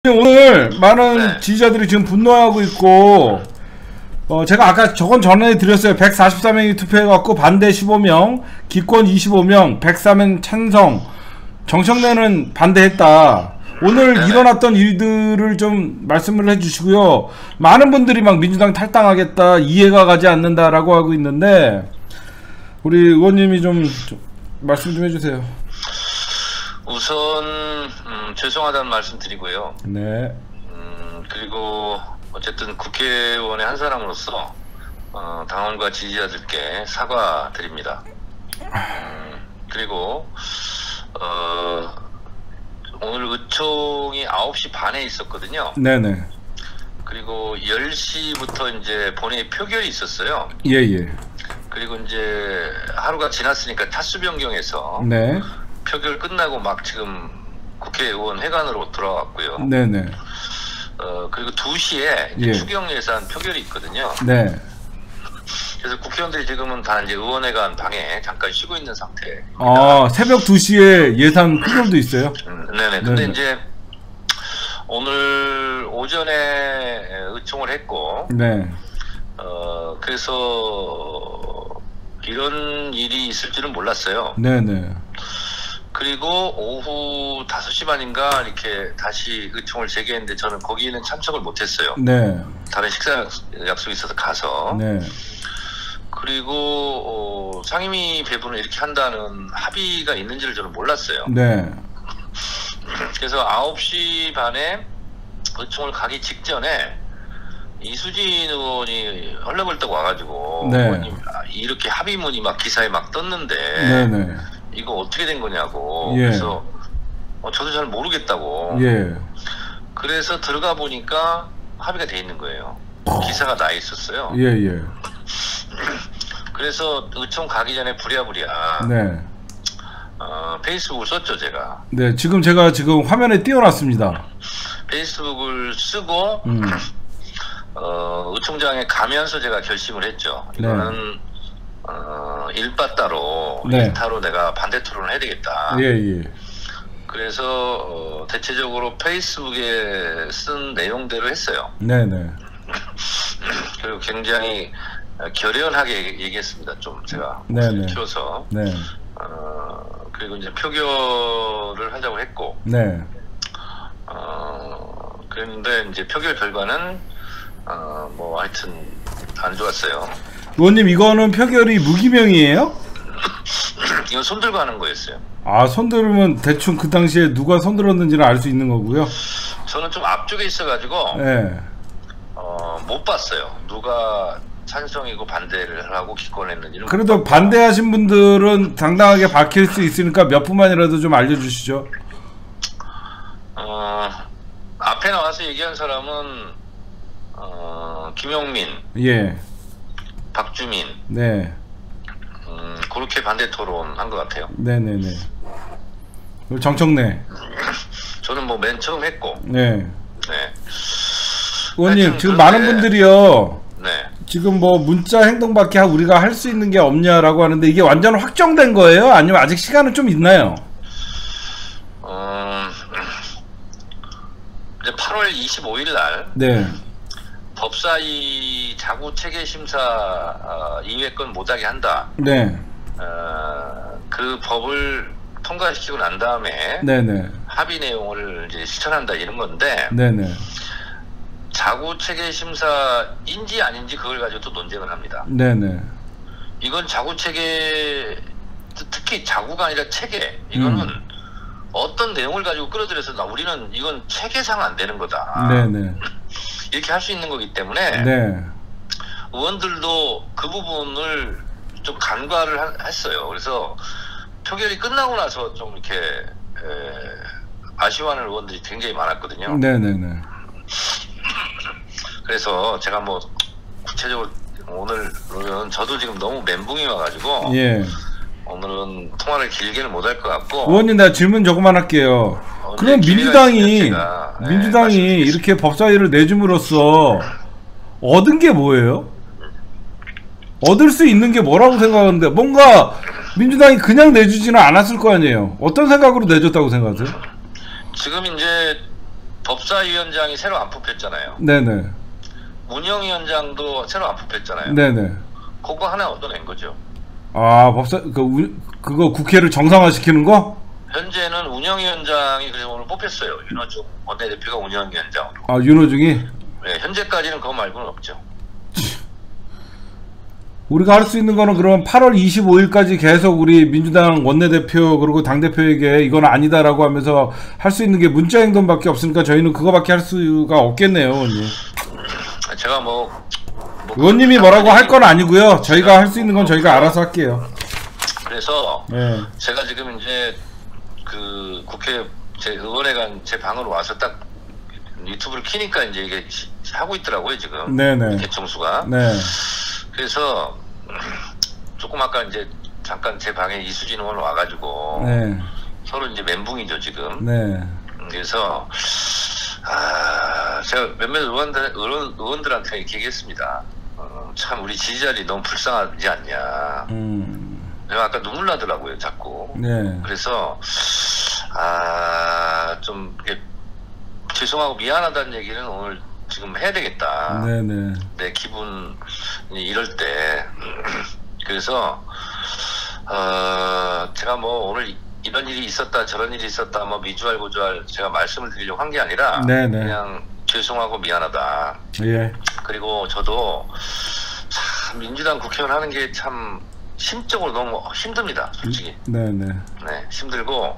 오늘 많은 지지자들이 지금 분노하고 있고, 제가 아까 저건 전해드렸어요. 144명이 투표해갖고 반대 15명, 기권 25명, 103은 찬성, 정청래는 반대했다. 오늘 일어났던 일들을 좀 말씀을 해주시고요. 많은 분들이 막 민주당 탈당하겠다, 이해가 가지 않는다라고 하고 있는데, 우리 의원님이 좀 말씀 좀 해주세요. 우선 죄송하다는 말씀 드리고요. 네. 그리고 어쨌든 국회의원의 한 사람으로서 당원과 지지자들께 사과드립니다. 그리고 오늘 의총이 9시 반에 있었거든요. 네네. 그리고 10시부터 이제 본회의 표결이 있었어요. 예예. 그리고 이제 하루가 지났으니까 타수 변경해서 네. 표결 끝나고 막 지금 국회의원 회관으로 들어왔고요. 네네. 그리고 2시에 이제 추경 예산 표결이 있거든요. 네. 그래서 국회의원들이 지금은 다 이제 의원회관 방에 잠깐 쉬고 있는 상태. 아, 새벽 2시에 예산 표결도 있어요? 네네. 근데 이제 오늘 오전에 의총을 했고, 네. 그래서 이런 일이 있을 줄은 몰랐어요. 네네. 그리고 오후 5시 반인가 이렇게 다시 의총을 재개했는데 저는 거기에는 참석을 못했어요. 네. 다른 식사 약속이 있어서 가서. 네. 그리고 상임위 배분을 이렇게 한다는 합의가 있는지를 저는 몰랐어요. 네. 그래서 9시 반에 의총을 가기 직전에 이수진 의원이 헐레벌떡 와가지고 네. 의원님, 이렇게 합의문이 막 기사에 막 떴는데 네네. 이거 어떻게 된 거냐고. 예. 그래서 저도 잘 모르겠다고. 예. 그래서 들어가 보니까 합의가 돼 있는 거예요. 기사가 나 있었어요. 예예. 그래서 의총 가기 전에 부랴부랴 네. 페이스북을 썼죠, 제가. 네, 지금 제가 지금 화면에 띄워놨습니다. 페이스북을 쓰고 의총장에 가면서 제가 결심을 했죠. 이거는 일바따로 일타로 내가 반대 토론을 해야 되겠다. 예예. 그래서 대체적으로 페이스북에 쓴 내용대로 했어요. 네네. 그리고 굉장히 결연하게 얘기했습니다. 좀 제가 키워서. 네. 그리고 이제 표결을 하자고 했고. 네. 그랬는데 이제 표결 결과는 뭐 하여튼 안 좋았어요. 의원님, 이거는 표결이 무기명이에요? 이건 손들고 하는 거였어요. 아, 손들으면 대충 그 당시에 누가 손들었는지를 알 수 있는 거고요. 저는 좀 앞쪽에 있어가지고 네. 못 봤어요. 누가 찬성이고 반대를 하고 기권했는지는. 그래도 반대하신 분들은 당당하게 밝힐 수 있으니까 몇 분만이라도 좀 알려주시죠. 앞에 나와서 얘기한 사람은 김용민, 예. 박주민, 네. 그렇게 반대 토론한 것 같아요. 네네네. 그리고 정청래. 저는 뭐 맨 처음 했고. 네. 네. 의원님, 지금 많은 분들이요. 네. 지금 뭐 문자 행동밖에 우리가 할 수 있는 게 없냐라고 하는데, 이게 완전 확정된 거예요? 아니면 아직 시간은 좀 있나요? 이제 8월 25일 날. 네. 법사위 자구 체계 심사 2회권 못하게 한다. 네. 그 법을 통과시키고 난 다음에 네네. 합의 내용을 이제 실천한다 이런 건데. 네네. 자구 체계 심사인지 아닌지 그걸 가지고 또 논쟁을 합니다. 네네. 이건 자구 체계, 특히 자구가 아니라 체계, 이거는 어떤 내용을 가지고 끌어들여서 우리는 이건 체계상 안 되는 거다. 네네. 이렇게 할 수 있는 거기 때문에. 네. 의원들도 그 부분을 좀 간과를 했어요. 그래서 표결이 끝나고 나서 좀 이렇게 아쉬워하는 의원들이 굉장히 많았거든요. 네네네. 그래서 제가 뭐 구체적으로 오늘은 저도 지금 너무 멘붕이 와가지고 예. 오늘은 통화를 길게는 못할 것 같고. 의원님, 나 질문 조금만 할게요. 그럼 민주당이 이렇게 법사위를 내줌으로써 얻은 게 뭐예요? 얻을 수 있는 게 뭐라고 생각하는데, 뭔가 민주당이 그냥 내주지는 않았을 거 아니에요. 어떤 생각으로 내줬다고 생각하세요? 지금 이제 법사위원장이 새로 안 뽑혔잖아요. 네네. 운영위원장도 새로 안 뽑혔잖아요. 네네. 그거 하나 얻어낸 거죠. 아, 그거 국회를 정상화시키는 거? 현재는 운영위원장이 그래서 오늘 뽑혔어요. 윤호중 원내대표가 운영위원장으로. 아, 윤호중이? 네, 현재까지는 그거 말고는 없죠. 우리가 할 수 있는 거는 그러면 8월 25일까지 계속 우리 민주당 원내대표 그리고 당대표에게 이건 아니다라고 하면서 할 수 있는 게 문자행동밖에 없으니까 저희는 그거밖에 할 수가 없겠네요, 의원님. 제가 의원님이 뭐라고 할 건 아니고요. 저희가 할 수 있는 건 저희가 알아서 할게요. 그래서 네. 제가 지금 이제 그 국회 제 의원회관 제 방으로 와서 딱 유튜브를 키니까 이제 이게 하고 있더라고요 지금. 네네. 개청수가. 네. 그래서 조금 아까 이제 잠깐 제 방에 이수진 의원 와가지고 네. 서로 이제 멘붕이죠 지금. 네. 그래서 제가 몇몇 의원들한테 이렇게 얘기했습니다. 참 우리 지지자들이 너무 불쌍하지 않냐. 내가 아까 눈물 나더라고요 자꾸. 네. 그래서 좀 이렇게 죄송하고 미안하다는 얘기는 오늘 지금 해야 되겠다. 네네. 내 기분이 이럴 때. 그래서 제가 뭐 오늘 이런 일이 있었다 저런 일이 있었다 뭐 미주알 고주알 제가 말씀을 드리려고 한 게 아니라 네네. 그냥 죄송하고 미안하다. 예. 그리고 저도 참 민주당 국회의원 하는 게 참 심적으로 너무 힘듭니다 솔직히. 네네. 네, 힘들고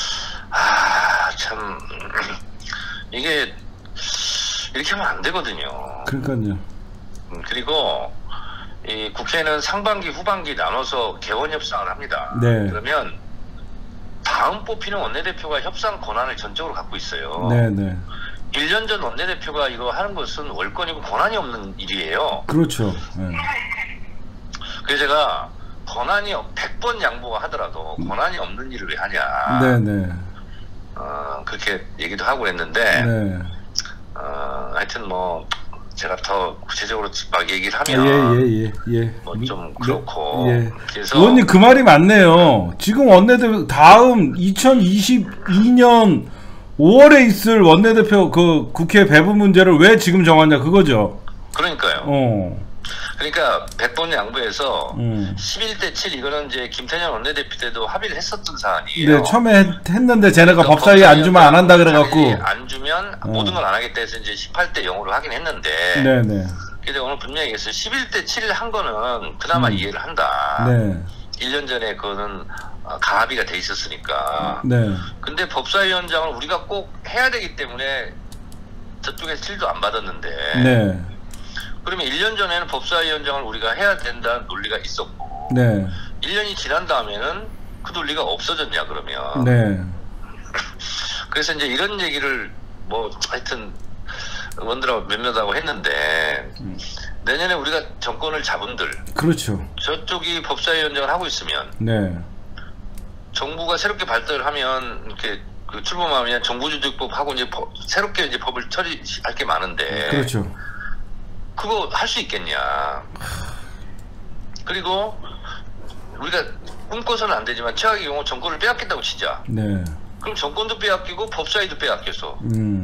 참 이게 이렇게 하면 안 되거든요. 그러니까요. 그리고 이 국회는 상반기 후반기 나눠서 개원 협상을 합니다. 네. 그러면 다음 뽑히는 원내대표가 협상 권한을 전적으로 갖고 있어요. 네네. 1년 전 원내대표가 이거 하는 것은 월권이고 권한이 없는 일이에요. 그렇죠. 네. 그래서 제가 권한이 100번 양보가 하더라도 권한이 없는 일을 왜 하냐. 네네. 그렇게 얘기도 하고 그랬는데 네. 하여튼 뭐 제가 더 구체적으로 막 얘기를 하면 예. 뭐 좀 그렇고. 예. 그래서 의원님 그 말이 맞네요. 지금 원내대표 다음 2022년 5월에 있을 원내대표 그 국회 배분 문제를 왜 지금 정하냐 그거죠. 그러니까요. 그러니까 100번 양보해서 11대 7 이거는 이제 김태년 원내대표 때도 합의를 했었던 사안이에요. 네, 처음에 했는데 쟤네가 그러니까 법사위에 안 주면 안 한다 그래갖고 안 주면 모든 걸 안 하겠다 해서 이제 18대 0으로 하긴 했는데. 네네. 근데 오늘 분명히 얘기했어요. 11대 7 한 거는 그나마 이해를 한다. 네. 1년 전에 그거는 가합의가 돼 있었으니까. 네. 근데 법사위원장을 우리가 꼭 해야 되기 때문에 저쪽에서 7도 안 받았는데. 네. 그러면 1년 전에는 법사위원장을 우리가 해야 된다는 논리가 있었고. 네. 1년이 지난 다음에는 그 논리가 없어졌냐 그러면. 네. 그래서 이제 이런 얘기를 뭐 하여튼 의원들하고 몇몇하고 했는데 내년에 우리가 정권을 잡은들 그렇죠. 저쪽이 법사위원장을 하고 있으면 네. 정부가 새롭게 발달을 하면 이렇게 그 출범하면 정부조직법 하고 이제 새롭게 이제 법을 처리할 게 많은데 그렇죠. 그거 할 수 있겠냐. 그리고 우리가 꿈꿔서는 안 되지만 최악의 경우 정권을 빼앗긴다고 치자. 네. 그럼 정권도 빼앗기고 법사위도 빼앗겨서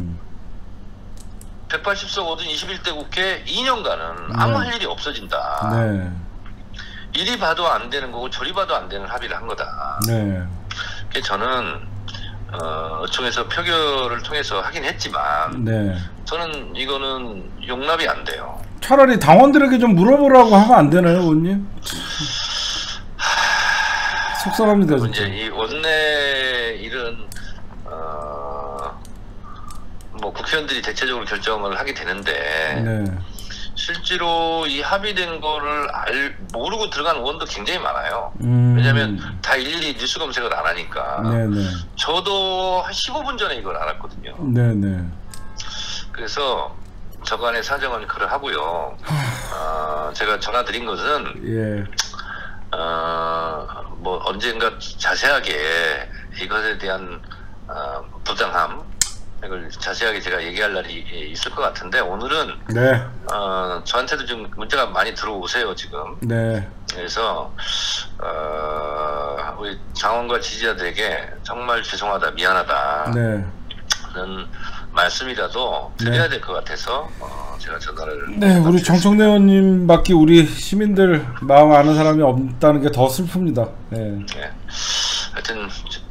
180석 얻은 21대 국회 2년간은 아무 할 일이 없어진다. 네. 이리 봐도 안 되는 거고 저리 봐도 안 되는 합의를 한 거다. 네. 그래서 저는 의총에서 표결을 통해서 하긴 했지만 네. 저는 이거는 용납이 안 돼요. 차라리 당원들에게 좀 물어보라고 하면 안 되나요, 의원님? 속상합니다, 진짜. 이제 이 원내 일은 뭐 국회의원들이 대체적으로 결정을 하게 되는데 네. 실제로 이 합의된 거를 모르고 들어간 의원도 굉장히 많아요. 왜냐하면 다 일일이 뉴스 검색을 안 하니까. 네네. 저도 한 15분 전에 이걸 알았거든요. 네네. 그래서 저간의 사정은 그걸 하고요. 제가 전화 드린 것은 뭐 언젠가 자세하게 이것에 대한 부당함 이걸 자세하게 제가 얘기할 날이 있을 것 같은데 오늘은 네. 저한테도 좀 문자가 많이 들어오세요 지금. 네. 그래서 우리 장원과 지지자들에게 정말 죄송하다 미안하다. 네. 는 말씀이라도 드려야 될 것 같아서 제가 전화를. 네, 우리 정청래 의원님밖에 우리 시민들 마음 아는 사람이 없다는 게 더 슬픕니다. 네. 네. 하여튼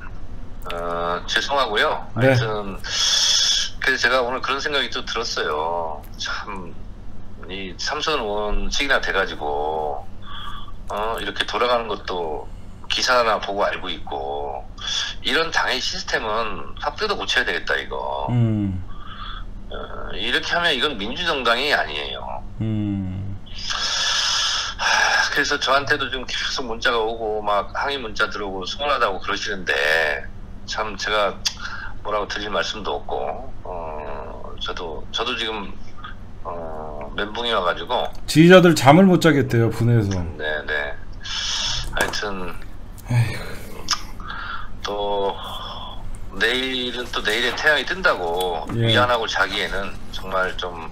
죄송하고요. 네. 하여튼 그래서 제가 오늘 그런 생각이 또 들었어요. 참 이 삼선 의원직이나 돼가지고 이렇게 돌아가는 것도 기사나 보고 알고 있고, 이런 당의 시스템은 확대도 고쳐야 되겠다 이거. 이렇게 하면 이건 민주정당이 아니에요. 그래서 저한테도 좀 계속 문자가 오고 막 항의 문자 들어오고 서운하다고 그러시는데, 참 제가 뭐라고 드릴 말씀도 없고, 저도 지금 멘붕이 와가지고 지지자들 잠을 못 자겠대요, 분해서. 네네. 하여튼 또 내일은 또 내일의 태양이 뜬다고 위안하고 자기에는 정말 좀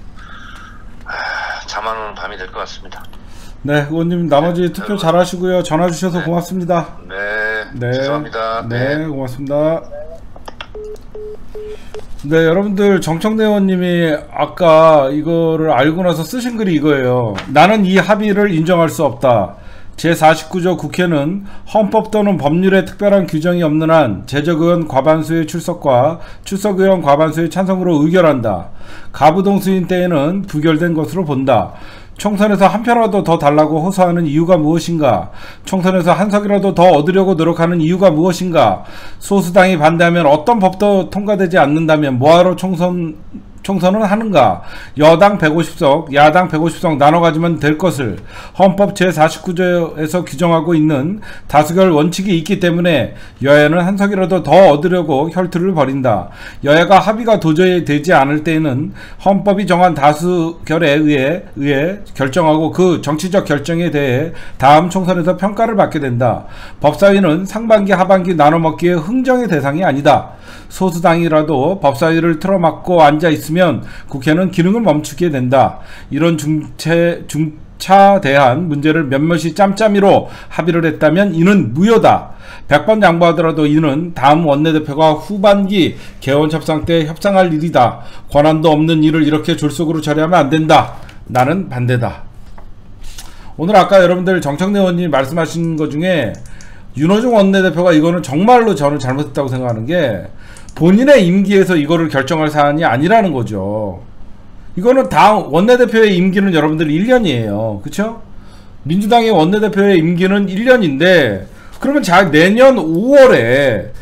잠 안 오는 밤이 될 것 같습니다. 네, 의원님 나머지 투표 잘 하시고요. 전화 주셔서 고맙습니다. 네, 죄송합니다. 네, 고맙습니다. 네, 여러분들, 정청래 의원님이 아까 이거를 알고 나서 쓰신 글이 이거예요. 나는 이 합의를 인정할 수 없다. 제49조 국회는 헌법 또는 법률에 특별한 규정이 없는 한 재적의원 과반수의 출석과 출석의원 과반수의 찬성으로 의결한다. 가부동수인 때에는 부결된 것으로 본다. 총선에서 한 표라도 더 달라고 호소하는 이유가 무엇인가? 총선에서 한 석이라도 더 얻으려고 노력하는 이유가 무엇인가? 소수당이 반대하면 어떤 법도 통과되지 않는다면 뭐하러 총선은 하는가? 여당 150석, 야당 150석 나눠 가지면 될 것을 헌법 제49조에서 규정하고 있는 다수결 원칙이 있기 때문에 여야는 한 석이라도 더 얻으려고 혈투를 벌인다. 여야가 합의가 도저히 되지 않을 때에는 헌법이 정한 다수결에 의해 결정하고 그 정치적 결정에 대해 다음 총선에서 평가를 받게 된다. 법사위는 상반기 하반기 나눠먹기의 흥정의 대상이 아니다. 소수당이라도 법사위를 틀어막고 앉아있으면 국회는 기능을 멈추게 된다. 이런 중차대한 문제를 몇몇이 짬짬이로 합의를 했다면 이는 무효다. 100번 양보하더라도 이는 다음 원내대표가 후반기 개원협상 때 협상할 일이다. 권한도 없는 일을 이렇게 졸속으로 처리하면 안 된다. 나는 반대다. 오늘 아까 여러분들 정청래 의원님 말씀하신 것 중에 윤호중 원내대표가 이거는 정말로 저는 잘못했다고 생각하는 게, 본인의 임기에서 이거를 결정할 사안이 아니라는 거죠. 이거는 당 원내대표의 임기는 여러분들 1년이에요. 그쵸? 민주당의 원내대표의 임기는 1년인데, 그러면 내년 5월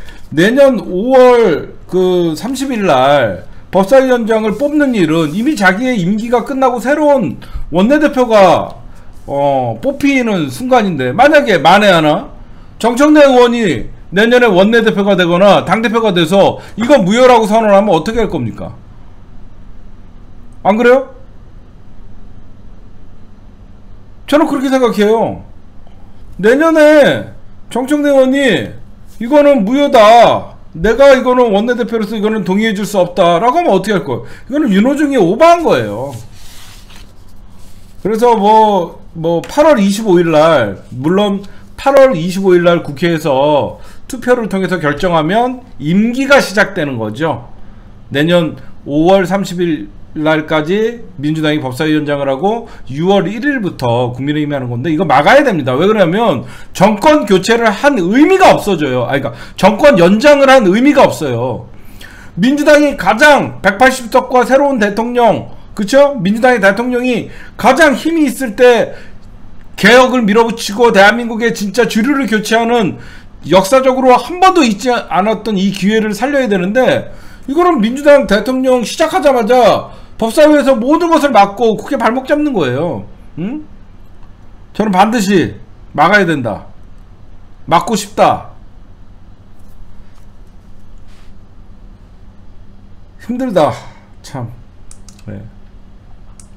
30일 날 법사위원장을 뽑는 일은 이미 자기의 임기가 끝나고 새로운 원내대표가 뽑히는 순간인데, 만약에 만에 하나 정청래 의원이 내년에 원내대표가 되거나 당대표가 돼서 이거 무효라고 선언하면 어떻게 할 겁니까? 안 그래요? 저는 그렇게 생각해요. 내년에 정청래 의원이 이거는 무효다, 내가 이거는 원내대표로서 이거는 동의해 줄 수 없다 라고 하면 어떻게 할 거예요? 이거는 윤호중이 오버한 거예요. 그래서 뭐 8월 25일 날, 물론 8월 25일 날 국회에서 투표를 통해서 결정하면 임기가 시작되는 거죠. 내년 5월 30일 날까지 민주당이 법사위원장을 하고 6월 1일부터 국민의힘이 하는 건데, 이거 막아야 됩니다. 왜 그러냐면 정권 교체를 한 의미가 없어져요. 그러니까 정권 연장을 한 의미가 없어요. 민주당이 가장 180석과 새로운 대통령, 그쵸? 민주당의 대통령이 가장 힘이 있을 때 개혁을 밀어붙이고 대한민국의 진짜 주류를 교체하는 역사적으로 한 번도 있지 않았던 이 기회를 살려야 되는데, 이거는 민주당 대통령 시작하자마자 법사위에서 모든 것을 막고 국회 발목 잡는 거예요. 응? 저는 반드시 막아야 된다. 막고 싶다. 힘들다. 참. 네.